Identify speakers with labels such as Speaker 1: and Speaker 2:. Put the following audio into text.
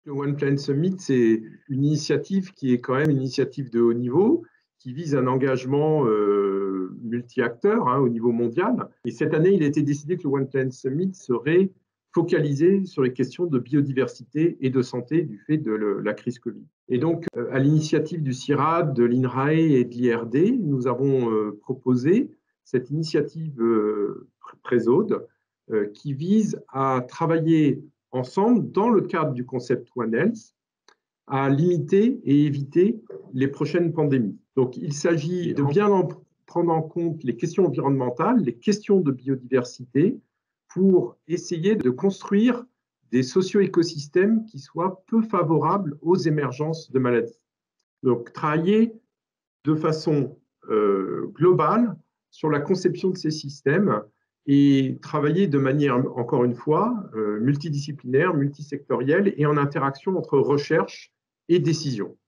Speaker 1: Le One Planet Summit, c'est une initiative qui est quand même une initiative de haut niveau, qui vise un engagement multi-acteurs au niveau mondial. Et cette année, il a été décidé que le One Planet Summit serait focalisé sur les questions de biodiversité et de santé du fait de la crise Covid. Et donc, à l'initiative du CIRAD, de l'INRAE et de l'IRD, nous avons proposé cette initiative Présaude qui vise à travailler ensemble, dans le cadre du concept One Health, à limiter et éviter les prochaines pandémies. Donc, il s'agit de bien prendre en compte les questions environnementales, les questions de biodiversité, pour essayer de construire des socio-écosystèmes qui soient peu favorables aux émergences de maladies. Donc, travailler de façon globale sur la conception de ces systèmes et travailler de manière, encore une fois, multidisciplinaire, multisectorielle et en interaction entre recherche et décision.